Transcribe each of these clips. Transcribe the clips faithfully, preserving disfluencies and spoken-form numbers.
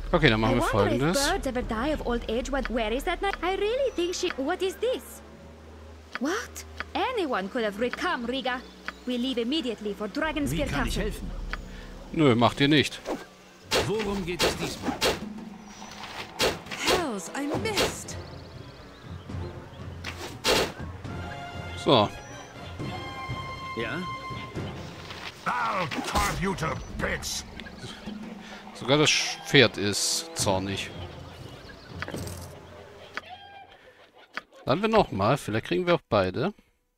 Okay, dann machen wir I wonder if Folgendes. birds ever die of old age. What? Where is that night? I really think she. What is this? What? Anyone could have read. Come, Riga. We leave immediately for Wie Dragonspear kann ich Castle. helfen? Nö, macht ihr nicht. Worum geht es diesmal? Hells, I missed. So. Ja? I'll carve you to bits. Sogar das Pferd ist zornig. Dann wir nochmal. Vielleicht kriegen wir auch beide.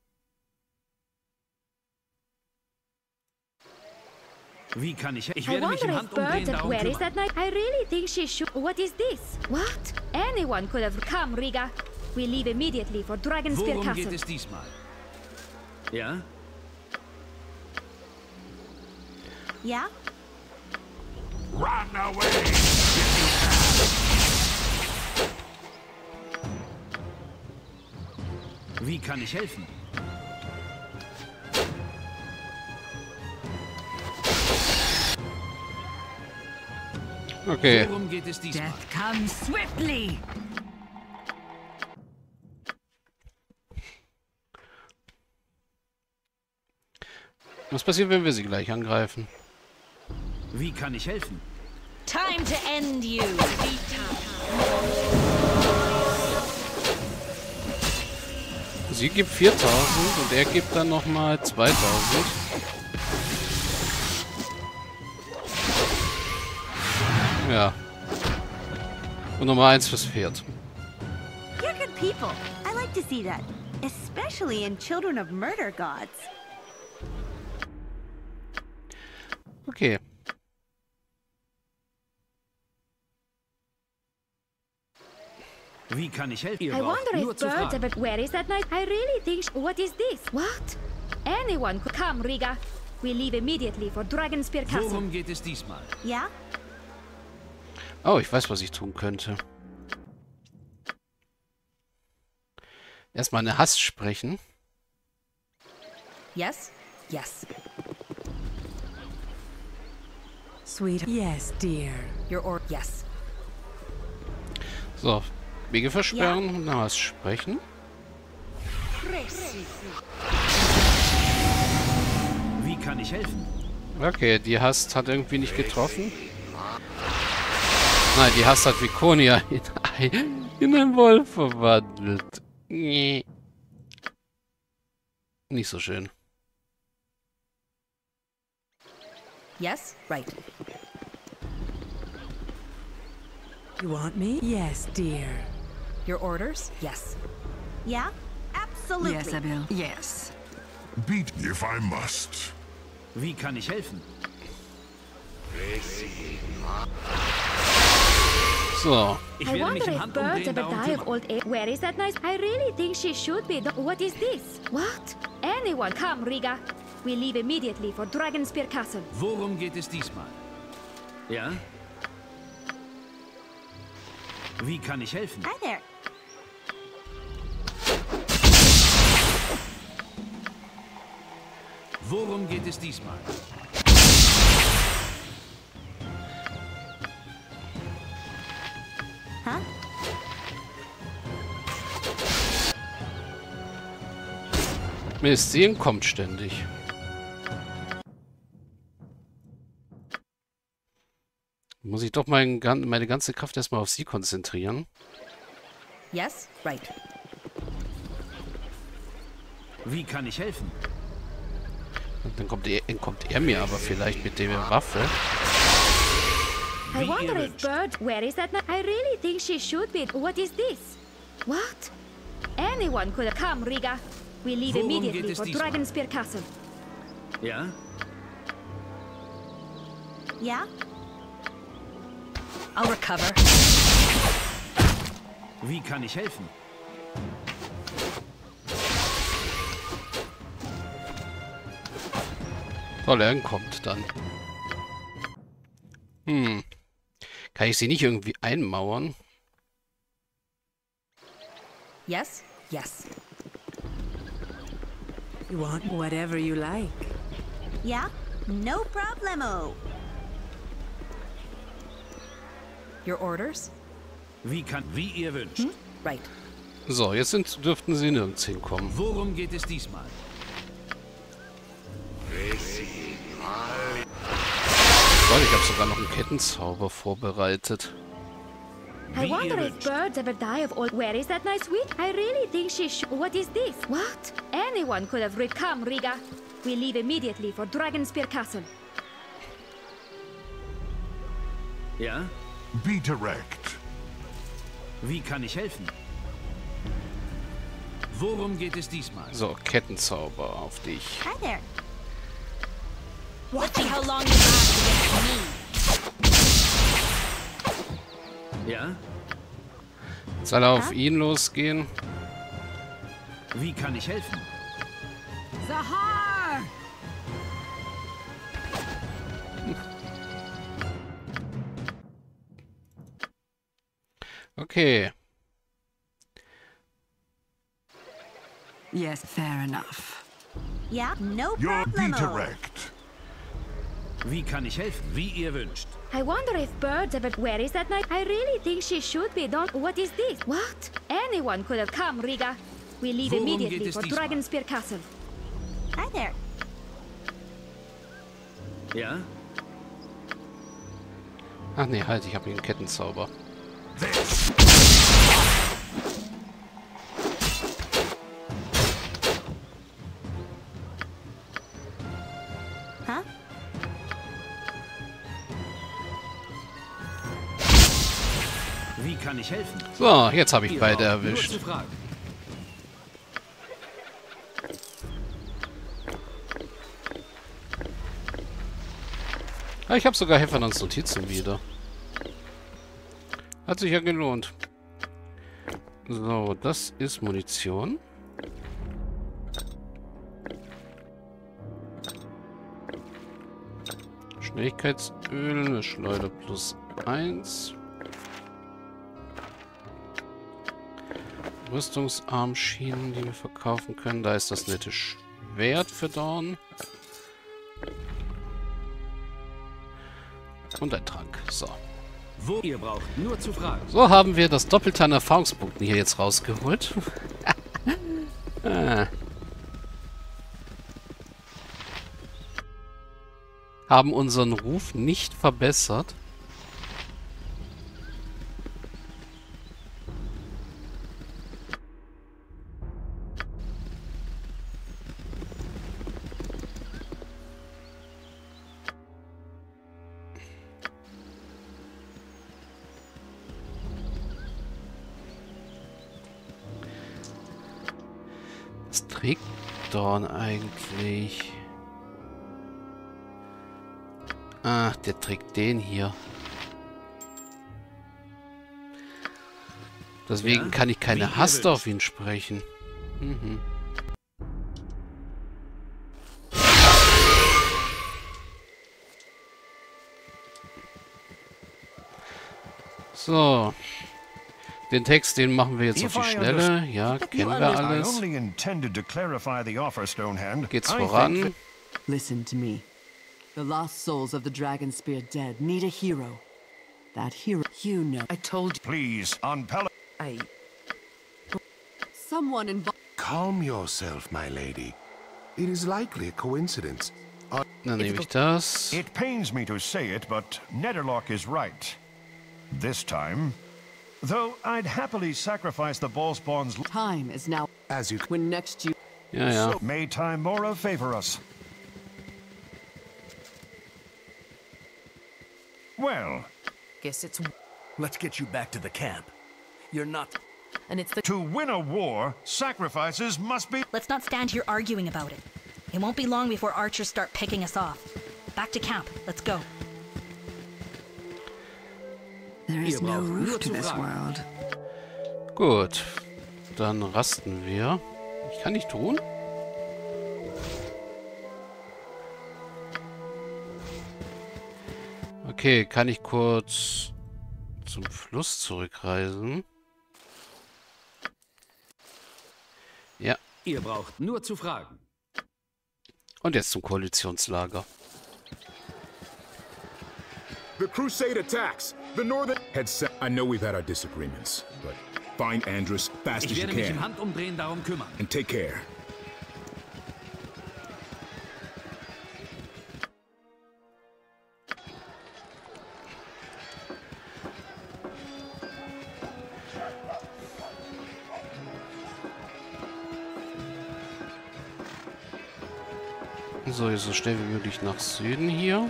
Wie kann ich helfen? Ich I werde mich wonder im if Handumdrehen birds. darum Where is kümmern. that night? I really think she should. What is this? What? Anyone could have. Come, Riga. We leave immediately for Dragonspear Worum geht Castle. es diesmal? Ja? Yeah? Run away. Wie kann ich helfen? Okay. Worum geht es diesmal? Death comes swiftly. Was passiert, wenn wir sie gleich angreifen? Wie kann ich helfen? Time to end you. Sie gibt viertausend und er gibt dann nochmal zweitausend. Ja. Und Nummer eins fürs Pferd. You're good people. I like to see that. Especially in Children of Murder Gods. Okay. Wie kann ich helfen? Ihr I braucht wonder nur if zu birds fragen. ever. Where is that night? I really think. She, what is this? What? Anyone could. Come, Riga. We leave immediately for Dragonspear Castle. Worum geht es diesmal? Yeah? Oh, ich weiß, was ich tun könnte. Erstmal eine Hass sprechen. Yes? Yes. Sweet. Yes, dear. Your or yes. So, Wege versperren und eine Hass sprechen. Wie kann ich helfen? Okay, die Hast hat irgendwie nicht getroffen. Nein, die Hast hat Vikonia in, ein, in einen Wolf verwandelt. Nee. Nicht so schön. Yes? Right. You want me? Yes, dear. Your orders? Yes. Yeah? Absolutely. Yes, I will. Yes. Beat me if I must. Wie kann ich helfen? So. Ich I werde mich wonder im if birds Handumdrehen ever darum die of kümmern. old age. Where is that night? I really think she should be. The, what is this? What? Anyone, come, Riga. We leave immediately for Dragonspear Castle. Worum geht es diesmal? Ja? Wie kann ich helfen? Hi there. Worum geht es diesmal? Huh? Mist, sie kommt ständig. Muss ich doch mein, gan- meine ganze Kraft erstmal auf sie konzentrieren. Yes? Right. Wie kann ich helfen? Und dann kommt er, entkommt er mir aber vielleicht mit der Waffe. I Wie ihr wonder if wünscht. birds. Where is that night? I really think she should be. What is this? What? Anyone could come, Riga. We leave Worum immediately geht es for diesmal? Dragonspear Castle. Ja? Yeah? I'll recover. Wie kann ich helfen? Toll, er entkommt dann. Hm. Kann ich sie nicht irgendwie einmauern? Yes? Yes. You want whatever you like. Yeah? No problemo. Your orders? Wie kann... Wie ihr wünscht. Right. So, jetzt sind, dürften sie nirgends hinkommen. Worum geht es diesmal? Gott, ich habe sogar noch einen Kettenzauber vorbereitet. I Wie wonder ihr if wünscht. birds ever die of old. Where is that nice wheat? I really think she should. What is this? What? Anyone could have read. Come, Riga. We leave immediately for Dragonspear Castle. Ja? Be direct. Wie kann ich helfen? Worum geht es diesmal? So, Kettenzauber auf dich. Hi there. Let's see how long you last against me. Ja? Soll er auf ihn losgehen? Wie kann ich helfen? Zahar! Okay. Yes, fair enough. Yeah, no You're be problemo. direct. Wie kann ich helfen? Wie ihr wünscht. I wonder if birds ever. Where is that night? I really think she should be. Don't. What is this? What? Anyone could have come, Riga. We leave Worum immediately geht es for diesmal? Dragonspear Castle. Hi there. Ja? Ach nee, halt, ich habe hier einen Kettenzauber. This. Huh? Wie kann ich helfen? So, jetzt habe ich Ihr beide braucht nur erwischt. zu fragen. Ah, ich habe sogar Hefernons Notizen wieder. Hat sich ja gelohnt. So, das ist Munition. Schnelligkeitsöl, eine Schleuder plus eins. Rüstungsarmschienen, die wir verkaufen können. Da ist das nette Schwert für Dorn. Und ein Trank. So. Wo ihr braucht nur zu fragen. So haben wir das Doppelte an Erfahrungspunkten hier jetzt rausgeholt. ah. Haben unseren Ruf nicht verbessert. Was trägt Dorn eigentlich? Ach, der trägt den hier. Deswegen Ja, kann ich wie keine ihr Hast wünscht. auf ihn sprechen. Mhm. So. Den Text, den machen wir jetzt auf If die I Schnelle. Ja, kennen wir I alles. only intended to clarify the offer, Stonehand. Geht's I think voran? Listen to me. The lost souls of the Dragonspear dead need a hero. That hero, you know. I told you. Please, on Pel- I. Someone involved. Calm yourself, my lady. It is likely a coincidence. Dann nehme ich das. It pains me to say it, but Nederlock is right. This time. Though I'd happily sacrifice the Ballspawn's... Time is now. As you When next you. Ja, ja. May Time Mora favor us. Well, Guess it's. Let's get you back to the camp. You're not... And it's the. to win a war, sacrifices must be... Let's not stand here arguing about it. It won't be long before archers start picking us off. Back to camp. Let's go. There is no roof to this world. Gut. Dann rasten wir. Ich kann nicht tun. Okay, kann ich kurz zum Fluss zurückreisen? Ja. Ihr braucht nur zu fragen. Und jetzt zum Koalitionslager. The Crusade attacks. The Northern had said, I know we've had our disagreements, but find Andrus fast Ich as you werde mich im can. Handumdrehen darum kümmern. And take care. So, jetzt so schnell wie möglich nach Süden hier.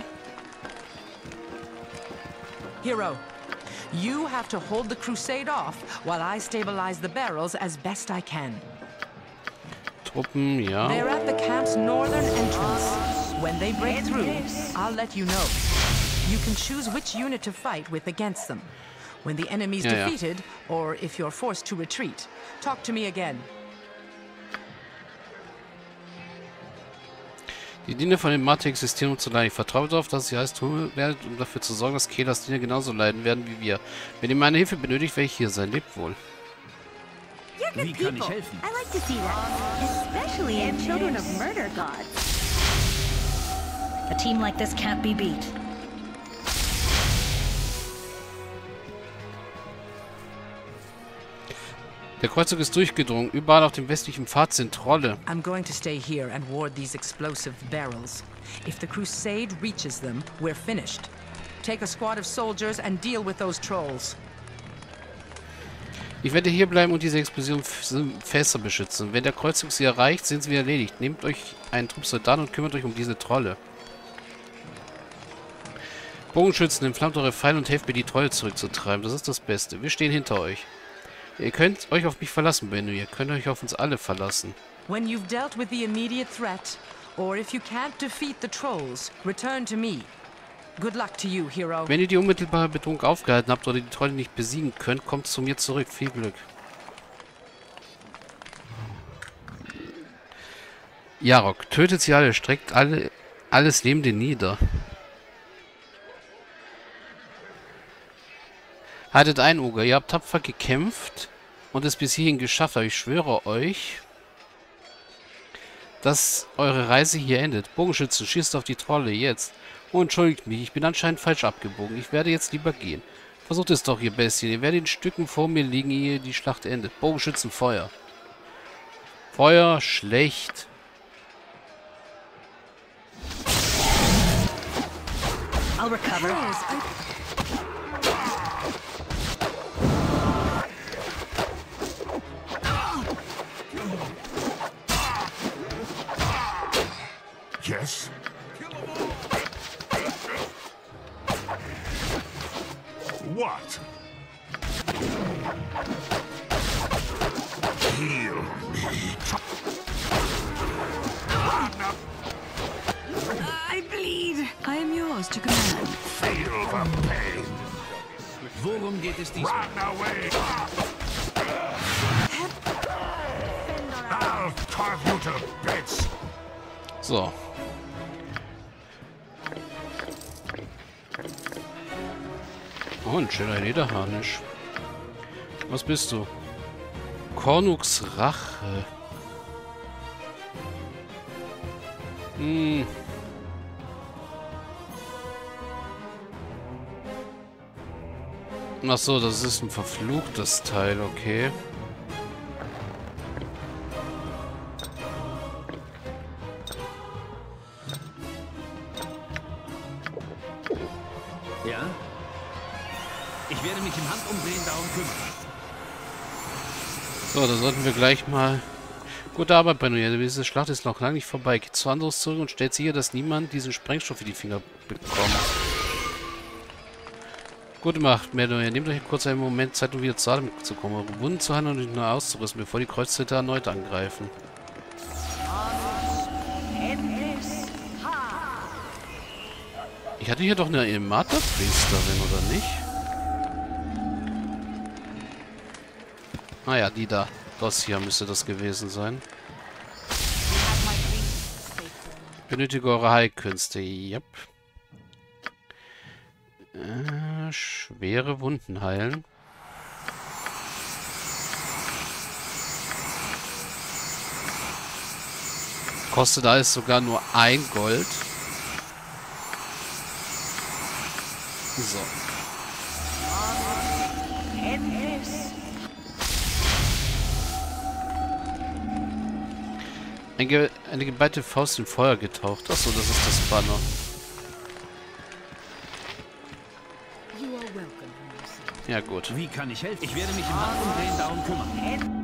Hero, you have to hold the crusade off while I stabilize the barrels as best I can. Truppen, ja. They're at the camp's northern entrance. When they break through, I'll let you know. You can choose which unit to fight with against them. When the enemy's Ja, ja. defeated, or if you're forced to retreat, talk to me again. Die Diener von den Mate existieren um zu leiden. Ich vertraue darauf, dass ihr alles tun werdet, um dafür zu sorgen, dass Kelas Diener genauso leiden werden wie wir. Wenn ihr meine Hilfe benötigt, werde ich hier sein. Lebt wohl. You're good Wie kann ich people. helfen? I like to see that. Especially in children of murder gods. A team like this can't be beat. Der Kreuzzug ist durchgedrungen. Überall auf dem westlichen Pfad sind Trolle. I'm going to stay here and ward these explosive barrels. If the crusade reaches them, we're finished. Take a squad of soldiers and deal with those trolls. Ich werde hier bleiben und diese explosiven Fässer beschützen. Wenn der Kreuzzug sie erreicht, sind sie wieder erledigt. Nehmt euch einen Trupp Soldaten und kümmert euch um diese Trolle. Bogenschützen, entflammt eure Pfeile und helft mir, die Trolle zurückzutreiben. Das ist das Beste. Wir stehen hinter euch. Ihr könnt euch auf mich verlassen, Benno. Ihr könnt euch auf uns alle verlassen. When you've dealt with the immediate threat, or if you can't defeat the trolls, return to me. Good luck to you, hero. Wenn ihr die unmittelbare Bedrohung aufgehalten habt oder die Trolle nicht besiegen könnt, kommt zu mir zurück. Viel Glück. Jarok, tötet sie alle, streckt alle, alles Lebende nieder. Haltet ein, Uga, ihr habt tapfer gekämpft und es bis hierhin geschafft, aber ich schwöre euch, dass eure Reise hier endet. Bogenschützen, schießt auf die Trolle, jetzt. Oh, entschuldigt mich, ich bin anscheinend falsch abgebogen. Ich werde jetzt lieber gehen. Versucht es doch, ihr Bestien. Ihr werdet in Stücken vor mir liegen, ehe die Schlacht endet. Bogenschützen, Feuer. Feuer, schlecht. I'll recover. Yes? What? Heal me. I bleed. I am yours to command. Feel the pain. Worum geht es diesmal? Run away. I'll carve you to bits. So. Oh, ein schöner Lederharnisch. Was bist du? Kornuks Rache. Hm. Ach so, das ist ein verfluchtes Teil, okay. Ja? Ich werde mich im Handumdrehen darum kümmern. So, da sollten wir gleich mal... Gute Arbeit, Benno. Diese Schlacht ist noch lange nicht vorbei. Geht zu anderes zurück und stellt sicher, dass niemand diesen Sprengstoff in die Finger bekommt. Gut gemacht, Benno. Nehmt euch kurz einen Moment Zeit, um wieder zu Atem zu kommen, eure Wunden zu heilen und euch neu auszurüsten, bevor die Kreuzritter erneut angreifen. Ich hatte hier doch eine Ilmata-Priesterin, oder nicht? Ah ja, die da. Das hier müsste das gewesen sein. Benötige eure Heilkünste. Yep. Äh, schwere Wunden heilen. Kostet alles sogar nur ein Gold. So. Ein Ge eine geballte Faust in Feuer getaucht. Achso, das ist das Banner. Ja, gut. Wie kann ich helfen? Ich werde mich im Handumdrehen darum kümmern.